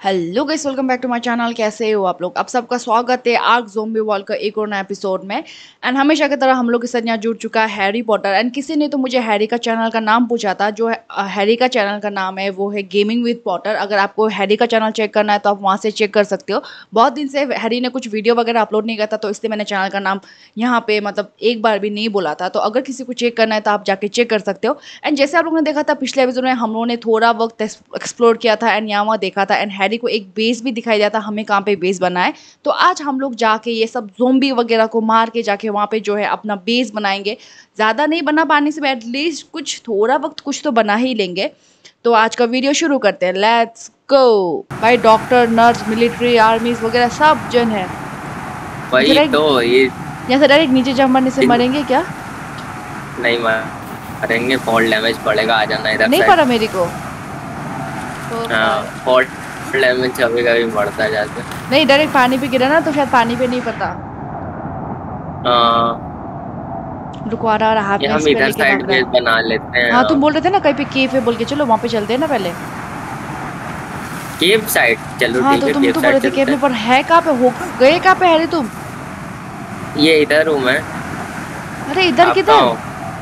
Hello guys, welcome back to my channel. कैसे हो आप लोग? आप सबका स्वागत है आर्क ज़ॉम्बी वॉर का एक और नया एपिसोड में। एंड हमेशा की तरह हम लोग के साथ यहाँ जुड़ चुका है हैरी पॉटर। एंड किसी ने तो मुझे हैरी का चैनल का नाम पूछा था। जो हैरी का चैनल का नाम है वो है गेमिंग विद पॉटर। अगर आपको हैरी का चैनल चेक करना है तो आप वहाँ से चेक कर सकते हो। बहुत दिन से हैरी ने कुछ वीडियो वगैरह अपलोड नहीं किया था, तो इसलिए मैंने चैनल का नाम यहाँ पे मतलब एक बार भी नहीं बोला था। तो अगर किसी को चेक करना है तो आप जाके चेक कर सकते हो। एंड जैसे आप लोगों ने देखा था पिछले एपिसोड में, हम लोगों ने थोड़ा वक्त एक्सप्लोर किया था एंड यहाँ वहाँ देखा था। एंड हैरी को एक बेस भी दिखाई दिया था हमें कहाँ पे बेस बना है। तो आज हम लोग जाके ये सब ज़ोंबी वगैरह को मार के जाके वहाँ पे जो है अपना बेस बनाएंगे। ज़्यादा नहीं बना पाने से एटलीस्ट कुछ थोड़ा वक्त कुछ तो बना ही लेंगे। तो आज का वीडियो शुरू करते हैं। लेट्स गो भाई। डॉक्टर, नर्स, मिलिट्री, आर्मीज वगैरह सब जन है। वही तो ये यहाँ से डायरेक्ट नीचे जंप मारने से मरेंगे क्या? नहीं मरेंगे, फॉल डैमेज पड़ेगा। आ जाना इधर। नहीं पड़ा मेरे को। फॉल डैमेज कभी कभी बढ़ता जाता है। नहीं, डायरेक्ट पानी पे गिरा ना तो शायद पानी पे नहीं पता। रुको, आ रहा हाथ में हम इधर साइड बेस बना लेते हैं। हाँ, तुम बोल रहे थे ना कहीं पे केव है बोल के। चलो वहाँ पे चलते हैं ना पहले। केव साइड चलो। हाँ, ठीक तो है, तुम केव तो बोल रहे थे साइड केव में, पर है कहाँ पे? हो गए कहाँ पे हैरी तुम? ये इधर हूँ मैं। अरे इधर किधर?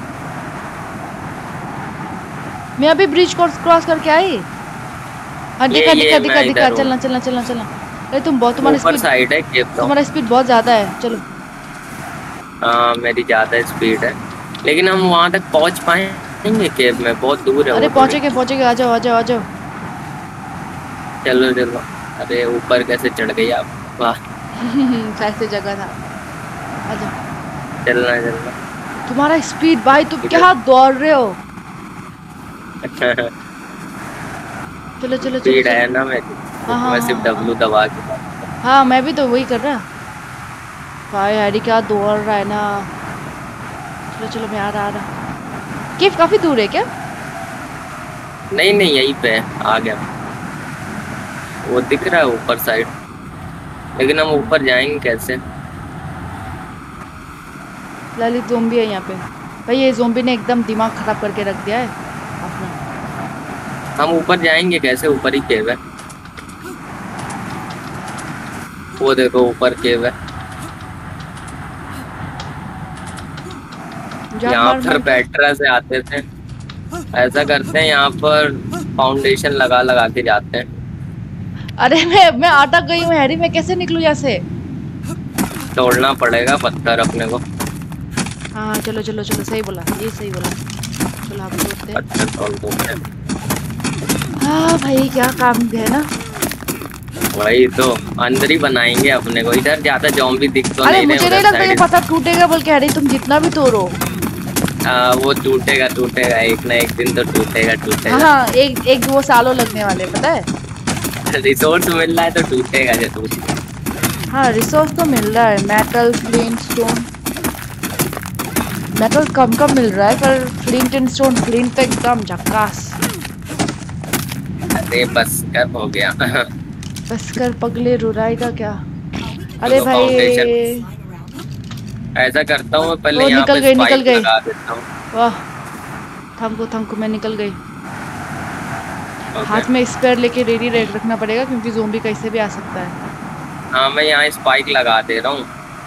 मैं अभी ब्रिज क्रॉस करके आई। हाँ, दिखा दिखा दिखा दिखा। चलना चलना चलना चलना। अरे तुम्हारा स्पीड साइड है केव। तुम्हारा स्पीड बहुत ज्यादा है। चलो। हाँ, मेरी ज्यादा स्पीड है, लेकिन हम वहाँ तक पहुँच पाएंगे? केव में बहुत दूर है। अरे पहुँचेगे। आ जाओ आ जाओ आ जाओ। चलो चलो। अरे ऊपर कैसे चढ़ गई आप? वाह ऐसे जगह था। आ जाओ। चलना तुम्हारा स्पीड भाई, तुम क्या दौड़ रहे हो? चलो चलो स्पीड चलो। है ना मैं सिर्फ W दबा के। हाँ, मैं भी तो वही कर रहा। भाई हैरी क्या दौड़ रहा है ना। चलो चलो, मैं आ रहा। केव काफी दूर है क्या? नहीं यहीं पे आ गया। वो दिख रहा है ऊपर साइड, लेकिन हम ऊपर जाएंगे कैसे? ललित ज़ोंबी है यहाँ पे। भाई ये ज़ोंबी ने एकदम दिमाग खराब करके रख दिया है अपना। हम ऊपर जाएंगे कैसे? ऊपर ही केव है। वो देखो ऊपर केव है। यहाँ पर बैटरा से आते थे। ऐसा करते हैं, यहाँ पर फाउंडेशन लगा के जाते हैं। अरे मैं अटक गई हूँ हैरी। मैं कैसे निकलूँ यहाँ से? तोड़ना पड़ेगा पत्थर अपने को। हाँ चलो चलो चलो, सही बोला, ये सही बोला। चलो आप तोड़ते हैं। पत्थर तोड़ दो। हाँ भाई, क्या काम है ना। वही तो, अंदर ही बनाएंगे अपने को। इधर ज्यादा ज़ॉम्बी दिख तो नहीं रहे। मुझे नहीं लगता ये पत्थर टूटेगा बोल के हैरी, तुम जितना भी तोड़ो। वो टूटेगा एक ना एक दिन तो टूटेगा। हाँ, एक दो सालों लगने वाले, पता है। रिसोर्स मिल रहा है तो टूटेगा जरूर। हाँ, रिसोर्स तो मिल रहा है। Metal, flint, stone. मेटल कम मिल रहा है, पर फ्लिंट एंड स्टोन, फ्लिंट तो एकदम झक्कास। अरे बस कर, हो गया। बस कर पगले, रुराएगा क्या? अरे भाई ऐसा करता हूँ पहले यहाँ निकल पे गई। लगा देता हूँ। वाह, थमको मैं निकल गई। हाथ में स्पेयर लेके रेडी रखना पड़ेगा क्योंकि ज़ोंबी कैसे भी आ सकता है। हाँ, मैं यहाँ स्पाइक लगा दे रहा हूँ।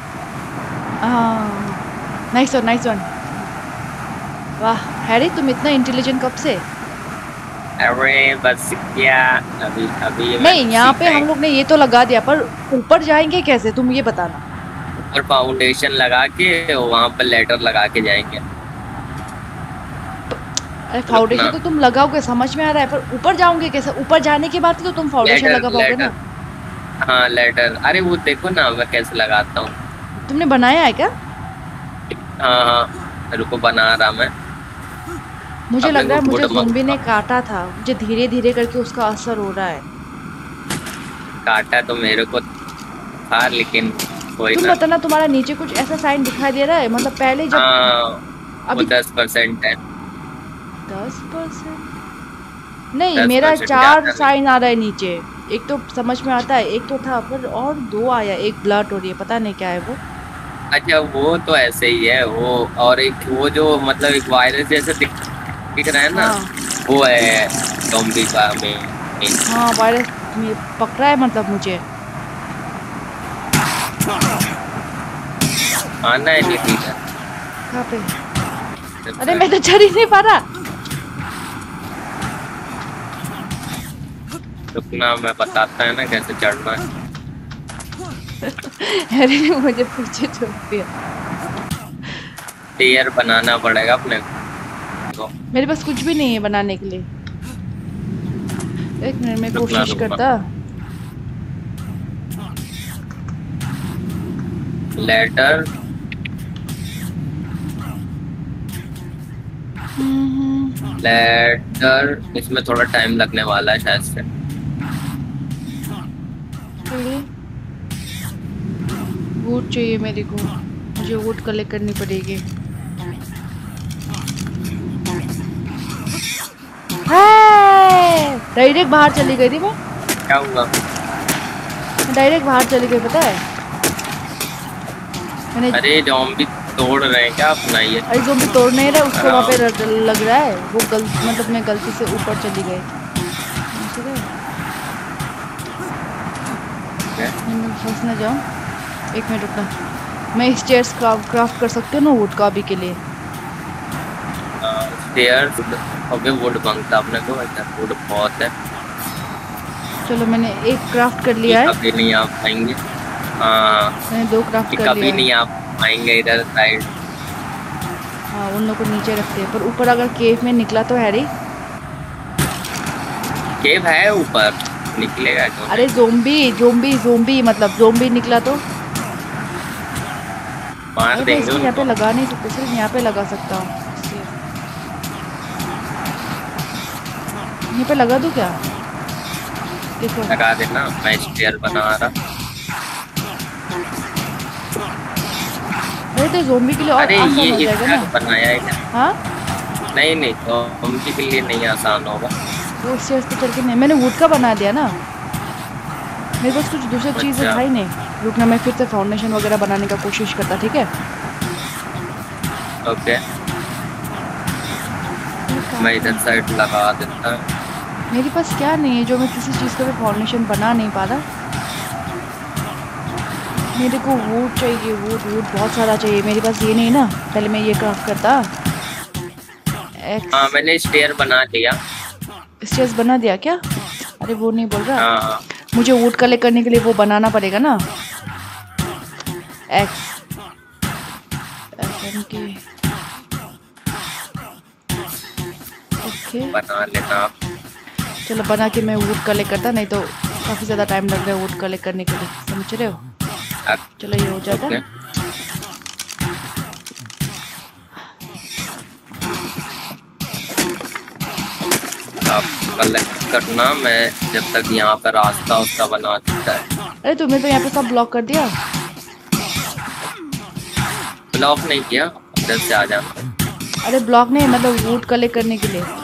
Nice one. वाह हैरी, तुम इतना इंटेलिजेंट कब से? अरे बस क्या, अभी नहीं, यहाँ पे हम लोग ने ये तो लगा दिया, पर ऊपर जाएंगे कैसे तुम ये बताना। ऊपर फाउंडेशन लगा के वहाँ पर लेटर लगा के जाएंगे। अरे फाउंडेशन तो तुम लगाओगे, समझ में आ रहा है, पर ऊपर जाओगे कैसे? ऊपर जाने के बाद तो तुम फाउंडेशन लगा पाओगे ना। हाँ लेटर। अरे वो देखो ना मैं कैसे लगाता हूँ। तुमने बनाया है क्या? हाँ, रुको बना रहा मैं। मुझे लग रहा है मुझे ज़ोंबी ने काटा था। मुझे धीरे धीरे करके उसका असर हो रहा है। काटा तो मेरे को था, लेकिन कोई तुम बताना, तुम्हारा नीचे कुछ ऐसा साइन दिखाई दे रहा है? मतलब पहले जब अभी 10% है। 10%? नहीं, मेरा 4 साइन आ रहा है नीचे। एक तो समझ में आता है, एक तो था, पर और 2 आया। एक ब्लड और ये पता नहीं क्या है वो। अच्छा, वो तो ऐसे ही है वो। और एक वो जो मतलब एक वायरस जैसे दिख रहा है ना। वो है ज़ॉम्बी का में। हाँ, वायरस ये पकड़ा है मतलब मुझे। आना है नहीं इधर। कहाँ पे? अरे मैं तो चढ़ ही नहीं पा रहा। रुकना, मैं बताता है ना कैसे चढ़ना है। अरे मुझे पीछे छोड़ दिया। टेयर बनाना पड़ेगा अपने को। मेरे पास कुछ भी नहीं है बनाने के लिए। एक मिनट में रुकना कोशिश रुकना। करता। लेटर। लेटर इसमें थोड़ा टाइम लगने वाला है शायद से। वुड चाहिए मेरे को। मुझे वुड कलेक्ट करनी पड़ेगी। डायरेक्ट बाहर चली गई थी मैं। क्या हुआ? डायरेक्ट बाहर चली गई पता है मैंने। अरे ज़ॉम्बी तोड़ रहे हैं क्या अपना ये? अरे ज़ॉम्बी तोड़ नहीं रहा, उसको वहाँ पे लग रहा है वो मतलब मैं गलती से ऊपर चली गई। फंस ना जाऊँ। एक मिनट रुकना। मैं स्टेयर्स क्राफ्ट कर सकती हूँ ना वुड का अभी के लिए। स्टेयर्स ओके, वुड मांगता अपने को। वुड बहुत है। चलो मैंने एक क्राफ्ट कर लिया है। कभी नहीं आ पाएंगे। हाँ मैंने 2 क्राफ्ट कर लिया कभी है। नहीं आ पाएंगे इधर साइड। हाँ उन लोगों को नीचे रखते हैं, पर ऊपर अगर केव में निकला तो हैरी। केव है ऊपर, निकलेगा क्यों? अरे ज़ोंबी मतलब ज़ोंबी निकला तो मार देंगे उनको। यहाँ पे लगा नहीं सकते, सिर्फ यहाँ पे लगा सकता हूँ। यहाँ पे लगा दूँ क्या? देखो लगा देना, मैं स्टेयर बना रहा। अरे तो ज़ोंबी के लिए और अरे आसान ये हो जाएगा ना। बनाया है। हाँ नहीं तो उनके के लिए नहीं आसान होगा। वो स्टेयर्स पे चढ़ के नहीं, मैंने वुड का बना दिया ना। मेरे पास कुछ दूसरी चीज़ अच्छा। था ही नहीं। रुकना, मैं फिर से फाउंडेशन वगैरह बनाने का कोशिश करता, ठीक है? ओके मैं इधर साइड लगा देता। मेरे पास क्या नहीं है जो मैं किसी चीज़ का भी फाउंडेशन बना नहीं पा रहा। मेरे को वुड चाहिए, वुड बहुत सारा चाहिए। मेरे पास ये नहीं ना, पहले मैं ये क्राफ्ट करता। हाँ मैंने स्टेयर बना दिया। स्टेयर्स बना दिया क्या? अरे वो नहीं बोल रहा। हाँ मुझे वुड कलेक्ट करने के लिए वो बनाना पड़ेगा ना। एक्स के ओके बना लेना आप। चलो बना के मैं वुड कलेक्ट करता, नहीं तो काफ़ी ज़्यादा टाइम लग रहा है वुड कलेक्ट करने के लिए, समझ रहे हो? चलो ये हो जाता है। आप कलेक्ट करना, मैं जब तक यहाँ पर रास्ता उसका बना देता है। अरे तुमने तो यहाँ पे सब ब्लॉक कर दिया। ब्लॉक नहीं किया, इधर से आ जाना। अरे ब्लॉक नहीं, मतलब वुड कलेक्ट करने के लिए।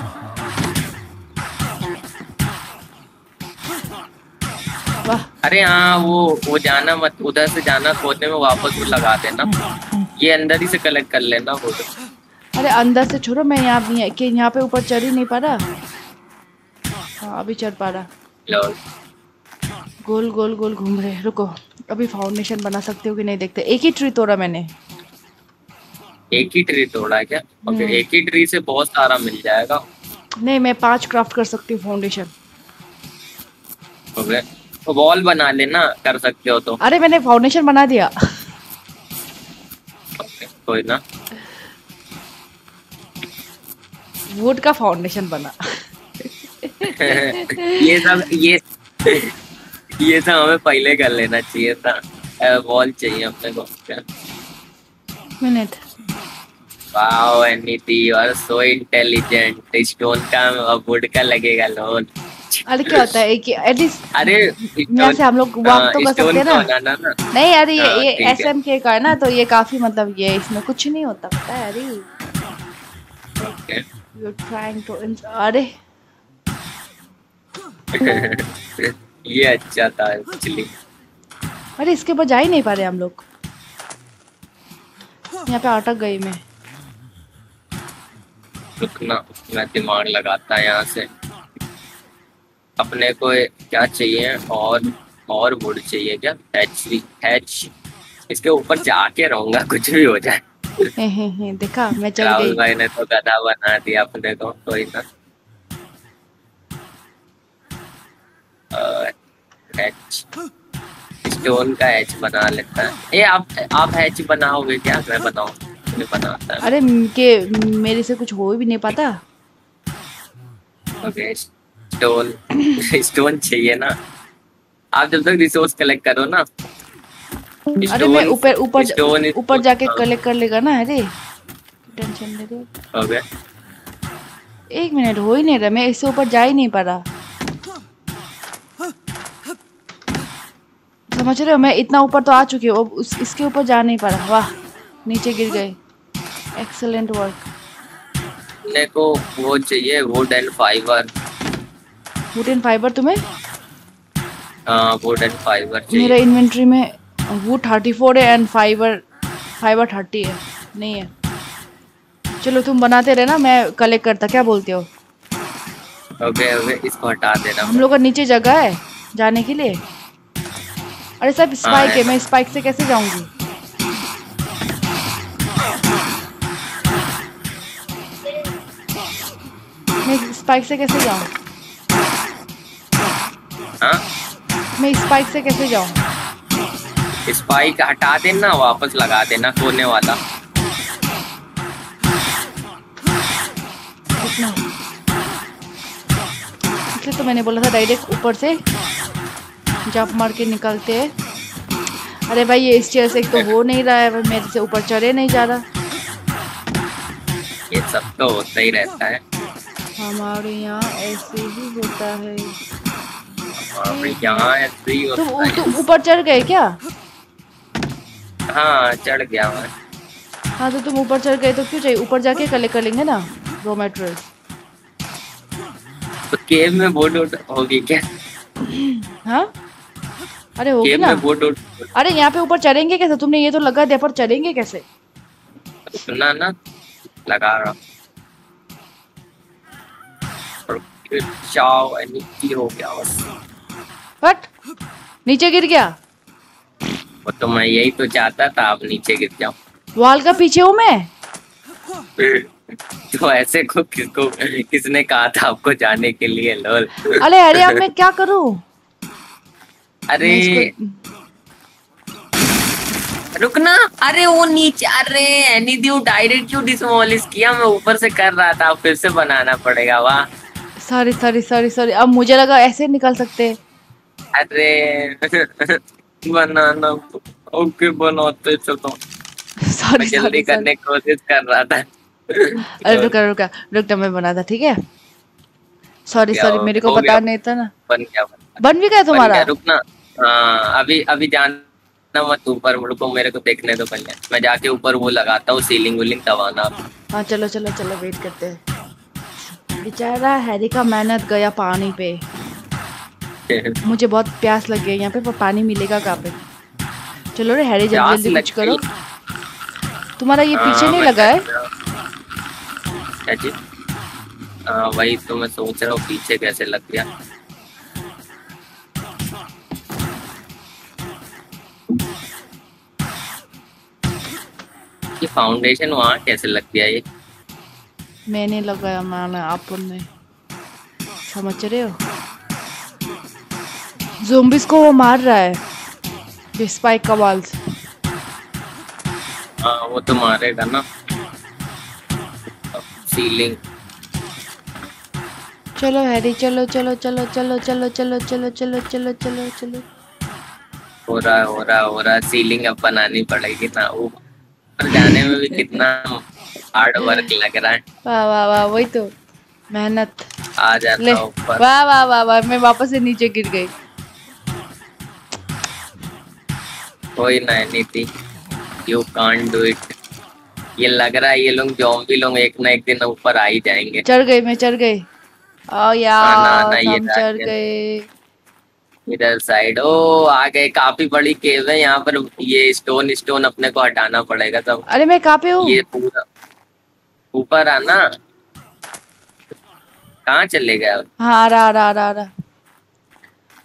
वाह। अरे हाँ वो जाना मत, उधर से जाना खोदने में, वापस वो लगा देना। ये अंदर ही से कलेक्ट कर लेना वो। अरे अंदर से छोड़ो, मैं यहाँ पे ऊपर चढ़ ही नहीं पा रहा। हाँ अभी चढ़ पा रहा। गोल गोल गोल घूम रहे। रुको अभी फाउंडेशन बना सकते हो कि नहीं देखते। एक ही ट्री तोड़ा मैंने। एक ही ट्री तोड़ा क्या? ओके एक ही ट्री से बहुत सारा मिल जाएगा। नहीं मैं 5 क्राफ्ट कर सकती हूँ फाउंडेशन। ओके तो वॉल बना लेना, कर सकते हो तो। अरे मैंने फाउंडेशन बना दिया। ओके कोई ना। वुड का फाउंडेशन बना। ये सब हमें पहले कर लेना चाहिए था। वॉल चाहिए अपने को। मिनट। वाओ एनीति you are so intelligent. Stone का और वुड का लगेगा लोन। अरे क्या होता है कि एटलीस्ट अरे यहाँ से हम लोग वॉक तो कर सकते हैं ना। नहीं अरे ये SMK का है ना, तो ये काफी मतलब ये इसमें कुछ नहीं होता पता है। अरे यू ट्राइंग टू अरे ये अच्छा था एक्चुअली। अरे इसके ऊपर जा ही नहीं पा रहे हम लोग। यहाँ पे अटक गई मैं। रुकना, मैं दिमाग लगाता यहाँ से। अपने को क्या चाहिए? और वुड चाहिए क्या? हैच इसके ऊपर जाके रहूंगा कुछ भी हो जाए। देखा, मैं चढ़ राहुल गई। भाई ने तो गधा बना दिया अपने को, कोई ना। हैच स्टोन का हैच बना लेता है। ये आप हैच बनाओगे क्या? मैं बनाऊं? मुझे बनाता है। अरे मेरे से कुछ हो भी नहीं पाता। ओके, स्टोन स्टोन चाहिए ना। आप जब तक रिसोर्स कलेक्ट करो ना। अरे मैं स्टोन ऊपर ऊपर स्टोन ऊपर जाके कलेक्ट कर लेगा ना। अरे टेंशन ले रहे हो। ओके। 1 मिनट, हो ही नहीं रहा, मैं इससे ऊपर जा ही नहीं पा रहा। समझ रहे हो, मैं इतना ऊपर तो आ चुकी हूँ, अब इसके ऊपर जा नहीं पा रहा। वाह, नीचे गिर गए। Excellent work. अपने को वो चाहिए, wood and fibre. Wood and fibre तुम्हें? हाँ, वुड एंड फाइबर मेरा चाहिए। इन्वेंट्री में वुड 34 है एंड फाइबर 30 है। नहीं है। चलो तुम बनाते रहना, मैं कलेक्ट करता। क्या बोलते हो? ओके ओके, इसको हटा देना। हम लोग का नीचे जगह है जाने के लिए। अरे सब हाँ स्पाइक है है, ना। मैं स्पाइक से कैसे जाऊंगी? मैं स्पाइक से कैसे जाऊं? हाँ, मैं स्पाइक से कैसे जाऊं? स्पाइक हटा देना, वापस लगा देना सोने वाला। इतना, इसलिए तो मैंने बोला था डायरेक्ट ऊपर से जंप मार के निकलते हैं। अरे भाई, ये इस चेयर से एक तो हो नहीं रहा है, मेरे से ऊपर चढ़े नहीं जा रहा। ये सब तो होता ही रहता है। हमारे यहाँ ऐसे ही होता है। हमारे यहाँ ऐसे ही होता है। तुम ऊपर चढ़ गए क्या? हाँ, चढ़ गया मैं। हाँ तो तुम ऊपर चढ़ गए तो क्यों चाहिए? ऊपर जाके कलेक्ट कर लेंगे ना रॉ मटेरियल। तो केव में बोट होगी क्या? हाँ, अरे होगी केव ना। में बोट अरे यहाँ पे ऊपर चढ़ेंगे कैसे? तुमने ये तो लगा दिया, पर चढ़ेंगे कैसे? सुना ना, लगा रहा। और फिर चाव नीचे हो गया बस। बट नीचे गिर गया। वो तो मैं यही तो चाहता था, आप नीचे गिर जाओ। वॉल का पीछे हूँ मैं। तो ऐसे को किसने कहा था आपको जाने के लिए? लोल। अरे अब मैं क्या करूँ? अरे मैं इसको रुकना। अरे वो नीचे, अरे एनीड्यू डायरेक्ट क्यों डिसमोलिश किया? मैं ऊपर से कर रहा था, फिर से बनाना पड़ेगा। वाह, सॉरी सॉरी सॉरी सॉरी। अब मुझे लगा ऐसे निकल सकते। अरे बनाना। ओके, बनाते चलो। सॉरी मैं जल्दी सॉरी सॉरी। करने की कोशिश कर रहा था। अरे रुका रुका रुका, मैं बना था, ठीक है। सॉरी क्या सॉरी, मेरे को हो पता गया? नहीं था ना। बन गया, बन भी गया बन गया। तुम्हारा? रुकना। हाँ, अभी अभी जाना मत ऊपर, रुको, मेरे को देखने दो पहले। मैं जाके ऊपर वो लगाता हूँ, सीलिंग विलिंग दबाना। हाँ चलो चलो चलो, वेट करते हैं। बेचारा हैरी का मेहनत गया पानी पे। मुझे बहुत प्यास लग गई यहाँ पे, पर पानी मिलेगा कहाँ पे? चलो रे हैरी, जल्दी प्यास जल्दी लग कुछ करो। गई। तुम्हारा ये पीछे हाँ, नहीं मैं लगा है? क्या चीज? हाँ, वही तो मैं सोच रहा हूँ, पीछे कैसे लग गया। ये फाउंडेशन वहाँ कैसे लग गया? ये मैंने लगाया, मैंने, अपन ने। समझ रहे हो? ज़ोंबिस को वो मार रहा है स्पाइक का वाल से। हाँ, वो तो मारेगा ना। सीलिंग। चलो हैरी, चलो चलो चलो चलो चलो चलो चलो चलो चलो चलो चलो। हो रहा है, हो रहा है, हो रहा है। सीलिंग अब बनानी पड़ेगी ना। ऊपर जाने में भी कितना हार्ड वर्क लग रहा है। वाह वाह वाह, वही तो मेहनत। आ ले, जाता ऊपर। वाह वाह वाह वाह, मैं वापस से नीचे गिर गई। कोई ना, anything you can't do it. ये लग रहा है ये लोग ज़ॉम्बी लोग एक ना एक दिन ऊपर आ ही जाएंगे। चढ़ गई, मैं चढ़ गई। ओ आना यार, आना, ये हम रहा चढ़ ये। गए। इधर साइड ओ आ गए। काफी बड़ी केव है यहाँ पर। ये स्टोन स्टोन अपने को हटाना पड़ेगा सब। अरे मैं कहाँ पे हूँ? ये पूरा ऊपर आना। कहाँ चले गए अब? हाँ, आ रहा आ रहा आ रहा आ रहा।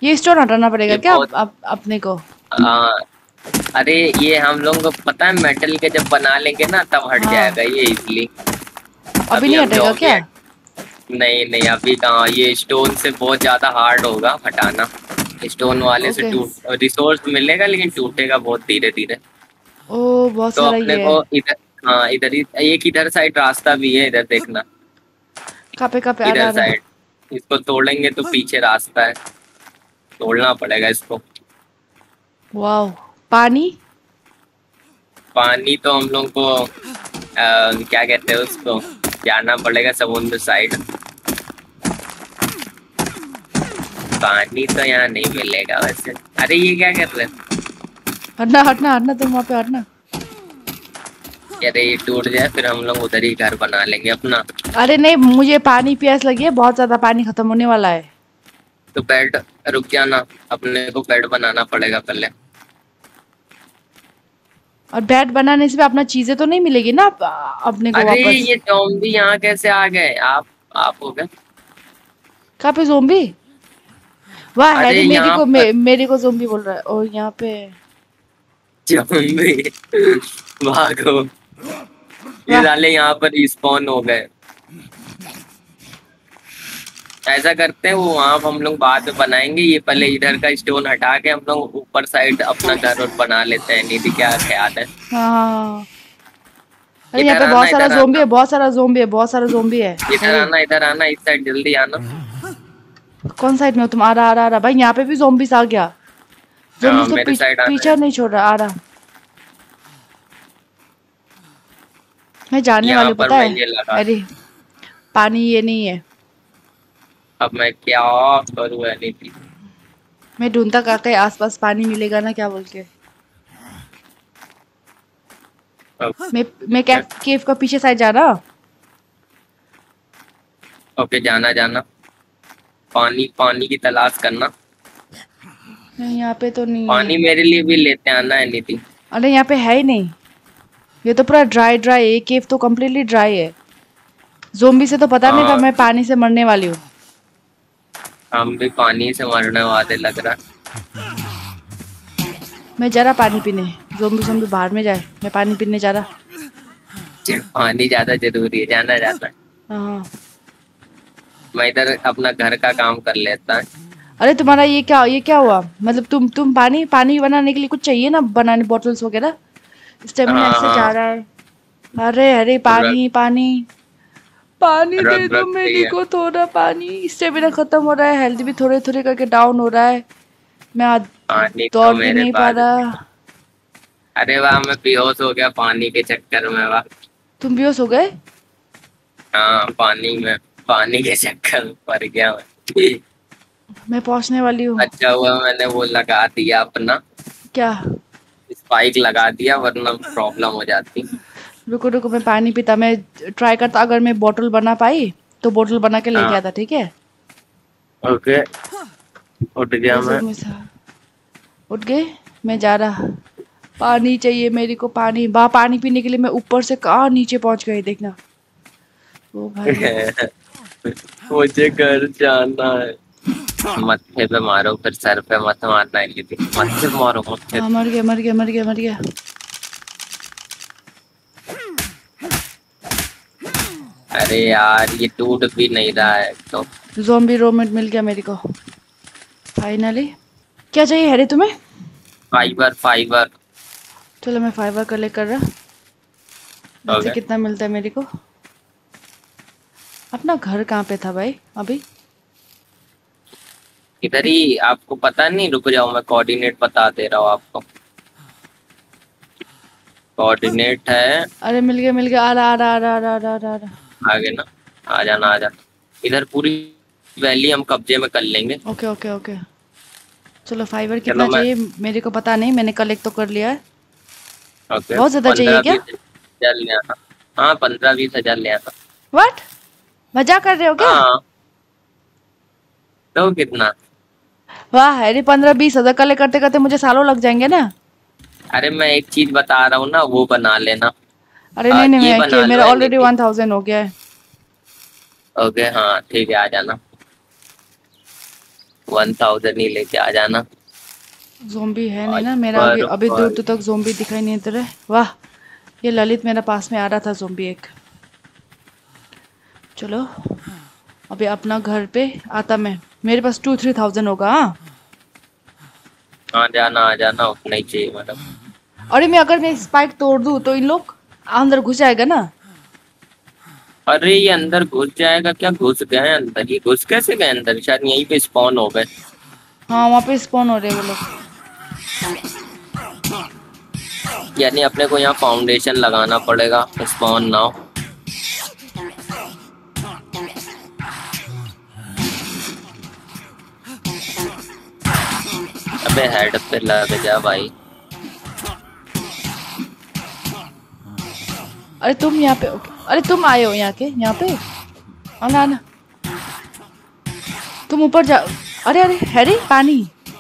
ये स्टोन हटाना पड़ेगा ये क्या बहुत अपने को? आ, अरे ये हम लोगों को पता है, मेटल के जब बना लेंगे ना तब हट हाँ, जाएगा ये इजली। अभी अभी नहीं हम हटेगा जॉम्बी क्या? नहीं नहीं, अभी कहाँ, ये स्टोन से बहुत ज्यादा हार्ड होगा हटाना। स्टोन वाले से ओके। टूट रिसोर्स मिलेगा लेकिन टूटेगा बहुत धीरे धीरे। ओ बहुत तो सारा अपने ये को है। इधर, हाँ इधर एक इधर साइड रास्ता भी है, इधर देखना। कहाँ पे आ रहा इधर आ रहा। साइड इसको तोड़ेंगे तो पीछे रास्ता है, तोड़ना पड़ेगा इसको। वाओ। पानी। पानी तो हम लोग को क्या कहते हैं उसको, जाना पड़ेगा समुद्र साइड। पानी तो यहाँ नहीं मिलेगा वैसे। अरे ये क्या कर रहे हैं? हटना हटना हटना, तुम वहाँ पे हटना। अरे ये टूट जाए फिर हम लोग उधर ही घर बना लेंगे अपना। अरे नहीं, मुझे पानी प्यास लगी है, बहुत ज्यादा पानी खत्म होने वाला है। तो बेड, रुक जाना, अपने को बेड बनाना पड़ेगा पहले। और बेड बनाने से भी अपना चीजें तो नहीं मिलेगी ना अपने को अरे वापस। ये जॉम्बी यहाँ कैसे आ गए? आप हो गए? कहाँ पे ज़ोंबी? वाह अरे हैरी, यहाँ पर मेरी को ज़ोंबी बोल रहा है। और यहाँ पे जॉम्बी भागो। ये वाह। साले यहाँ पर रिस्पॉन हो गए। ऐसा करते हैं, वो वहाँ हम लोग बाद में बनाएंगे, ये पहले इधर का स्टोन हटा के हम लोग ऊपर साइड अपना घर और बना लेते हैं। निधि क्या ख्याल है? हाँ हाँ हाँ। अरे यहाँ इधर पे आना, बहुत सारा इधर ज़ोंबी आना, है, बहुत सारा ज़ोंबी है, बहुत सारा ज़ोंबी है। इधर हैरी आना, इधर आना, इस साइड जल्दी आना। कौन साइड में हो तुम? आ रहा भाई, यहाँ पे भी ज़ोंबीस आ गया। हाँ ज़ोंबीस तो मेरे साइड आना है। पीछा नहीं छोड़ रहा, आ रहा। मैं जानने वाली यहाँ हूँ, पर पता मैं है ये लगा, हैरी। पानी ये नहीं है। अब मैं क्या करूँ निधि? मैं ढूंढता काके आसपास पानी मिलेगा ना क्या बोल के। मैं केव का पीछे साइड जा रहा। ओके जाना जाना, पानी पानी की तलाश करना। नहीं, यहाँ पे तो नहीं है। पानी मेरे लिए भी लेते आना है निधि। अरे यहाँ पे है ही नहीं। ये तो पूरा ड्राई ड्राई है, ये केव तो कम्प्लीटली ड्राई है। ज़ोंबी से तो पता नहीं था हाँ मैं पानी से मरने वाली हूँ। हम भी पानी से मरने वाले लग रहा। मैं जा रहा पानी पीने। ज़ोंबी ज़ोंबी बाहर में जाए, मैं पानी पीने जा रहा। पानी ज्यादा जरूरी है, जाना जाता है। हाँ। मैं इधर अपना घर का काम कर लेता है। अरे तुम्हारा ये क्या हुआ? मतलब तुम पानी पानी बनाने के लिए कुछ चाहिए ना, बनाने बॉटल्स वगैरह। स्टेमिना हाँ ऐसे जा हाँ, रहा है। अरे अरे रग पानी पानी। पानी दे रग दो रग मेरे चाहिए। को थोड़ा पानी। स्टेमिना खत्म हो रहा है, हेल्थ भी थोड़े थोड़े करके डाउन हो रहा है। मैं आज पानी तो दौड़ भी मेरे नहीं पा पास भी। रहा। अरे वाह, मैं बेहोश हो गया पानी के चक्कर में, वाह। तुम बेहोश हो गए? हाँ पानी में, पानी के चक्कर में पड़ गया मैं। मैं पहुंचने वाली हूँ। अच्छा हुआ मैंने वो लगा दिया अपना, क्या? स्पाइक लगा दिया, वरना प्रॉब्लम हो जाती। रुको रुको, मैं पानी पीता। मैं ट्राई करता, अगर मैं बोतल बना पाई तो बोतल बना के लेके हाँ आता, ठीक है? ओके, उठ गया ये मैं। सब में से उठ गए। मैं जा रहा। पानी चाहिए मेरे को, पानी। पानी पीने के लिए मैं ऊपर से कहाँ नीचे पहुंच गई, देखना। ओ भाई। मुझे घर जाना है। मत्थे पे मारो, फिर सर पे मत मारना है दीदी, मत्थे पे मारो, मत्थे हाँ, पे। मर गया मर गया मर गया मर गया। अरे यार ये टूट भी नहीं रहा है तो। ज़ॉम्बी रोमेट मिल गया मेरे को फाइनली। क्या चाहिए हैरी तुम्हें? Fibre fibre. चलो मैं फाइबर कलेक्ट कर रहा। वैसे ओके, कितना मिलता है मेरे को? अपना घर कहाँ पे था भाई अभी? इधर ही, आपको पता नहीं, रुक जाओ मैं कोऑर्डिनेट बता दे रहा हूँ आपको। कोऑर्डिनेट है, अरे मिल गया, आ रहा आ रहा आ रहा आ रहा आ रहा आ रहा आ रहा। आगे ना, आ जाना आ जाना। इधर पूरी वैली हम कब्जे में कर लेंगे। Okay okay okay. चलो फाइबर चलो कितना मैं, चाहिए मेरे को पता नहीं, मैंने कलेक्ट तो कर लिया है। ओके बहुत ज़्यादा चाहिए पंद्रह क्या? बीस हजार ले आना। हाँ 15-20 हजार ले आना। व्हाट? मजाक कर रहे हो क्या? हाँ तो कितना? वाह हैरी, 15-20 हज़ार कलेक्ट करते करते मुझे सालों लग जाएंगे ना। अरे मैं एक चीज बता रहा हूँ ना, वो बना लेना। अरे नहीं नहीं, ये बना लो मेरा है ऑलरेडी नीति। 1000 हो गया है। ओके हाँ ठीक है, आ जाना। 1000 ही लेके आ जाना। ज़ोंबी है नहीं ना मेरा अभी, अभी दूर दूर तक ज़ोंबी दिखाई नहीं दे रहे। वाह, ये ललित मेरा पास में आ रहा था ज़ोंबी एक। चलो अभी अपना घर पे आता मैं, मेरे पास 2-3 थाउजेंड होगा। हाँ आ जाना उतना ही चाहिए मतलब। अरे मैं अगर मैं स्पाइक तोड़ दूँ तो इन लोग अंदर घुस जाएगा ना। अरे ये अंदर घुस जाएगा क्या? घुस गए अंदर? ये घुस कैसे गए अंदर? शायद यहीं पे स्पॉन हो गए। हाँ वहाँ पे स्पॉन हो रहे हैं वो लोग। यानी अपने को यहाँ फाउंडेशन लगाना पड़ेगा स्पॉन ना हो। अबे हेड पे लग जा भाई। अरे तुम यहाँ पे, अरे तुम आए हो यहाँ के, यहाँ पे आना आना, तुम ऊपर जा। अरे अरे हैरी पानी।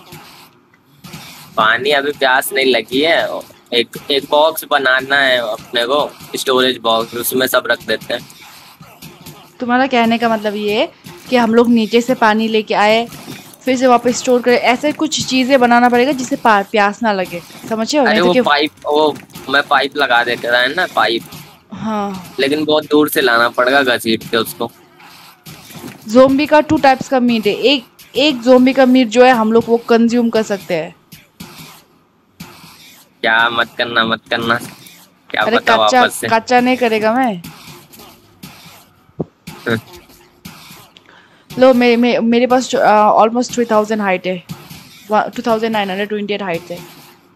पानी अभी प्यास नहीं लगी है। एक बॉक्स बनाना है अपने को, स्टोरेज बॉक्स, उसमें सब रख देते हैं। तुम्हारा कहने का मतलब ये है कि हम लोग नीचे से पानी लेके आए फिर से वापस स्टोर करें, ऐसे कुछ चीजें बनाना पड़ेगा जिससे प्यास ना लगे, समझे हो? अरे नहीं तो वो मैं पाइप लगा देते रहा है ना, पाइप। हाँ लेकिन बहुत दूर से लाना पड़ेगा घसीट के उसको। ज़ोंबी का 2 टाइप्स का मीट है। एक ज़ोंबी का मीट जो है हम लोग वो कंज्यूम कर सकते हैं। क्या मत करना, क्या अरे पता कच्चा वापस से। कच्चा नहीं करेगा मैं। लो मेरे पास ऑलमोस्ट 3000 हाइट है, 2928 हाइट है।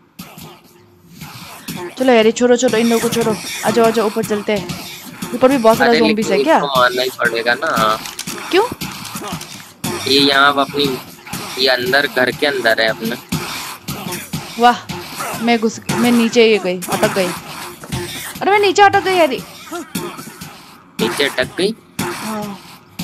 चलो यार छोड़ो छोड़ो इन लोगों को छोड़ो, आ जाओ ऊपर चलते हैं। ऊपर भी बहुत सारा अरे ज़ोंबीज है लेकिन क्या? इसको मारना ही पड़ेगा ना। क्यों? ये यहाँ अपनी, ये अंदर घर के अंदर है अपने। वाह, मैं नीचे ये गई, अटक गई। अरे मैं नीचे अटक गई यारी। नीचे अटक गई। हाँ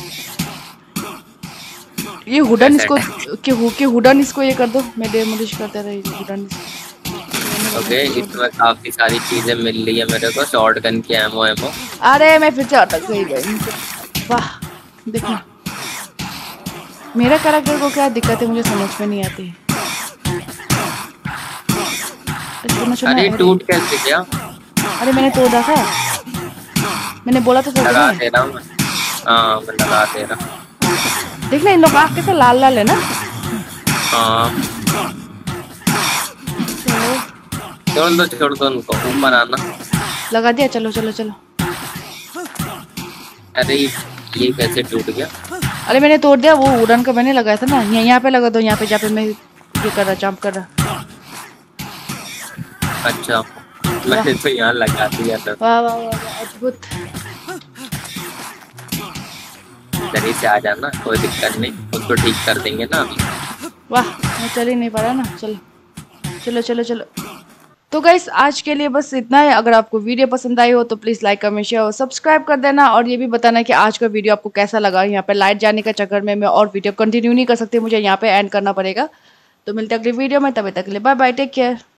ये हुडन इसको कि हुडन इसको ये कर दो, मैं डेमोलिश करते रही हुडन। ओके इसमें काफी सारी चीजें मिल रही है मेरे को, शॉर्ट गन की एमो। अरे मैं फिर से अटक गई भाई। वाह देखो मेरा कैरेक्टर को क्या दिक्कत है मुझे समझ में नहीं आती। अरे टूट कैसे गया? अरे मैंने तोड़ा था, मैंने बोला तो लगा दे रहा हूँ। हाँ मैं लगा दे रहा। देख ले इन लोग आँख कैसे लाल लाल है ना। हाँ छोड़ दो उनको, ऊपर आना। लगा दिया, चलो चलो चलो। अरे ये कैसे टूट गया? अरे मैंने तोड़ दिया, वो वुडन का मैंने लगाया था ना। यहाँ पे लगा दो, यहाँ पे जहाँ पे मैं ये कर रहा, जंप कर रहा। अच्छा मैंने तो यहाँ लगा दिया था। वाह वाह वाह अद्भुत। इधर से आ जाना, कोई दिक्कत नहीं, उसको ठीक कर देंगे ना अभी। वाह मैं चल ही नहीं पा रहा ना। चलो चलो चलो चलो। तो गाइस आज के लिए बस इतना है। अगर आपको वीडियो पसंद आई हो तो प्लीज़ लाइक कमेंट शेयर और सब्सक्राइब कर देना, और ये भी बताना कि आज का वीडियो आपको कैसा लगा। यहाँ पे लाइट जाने का चक्कर में मैं और वीडियो कंटिन्यू नहीं कर सकती, मुझे यहाँ पे एंड करना पड़ेगा। तो मिलते हैं अगली वीडियो में, तब तक के लिए बाय बाय, टेक केयर।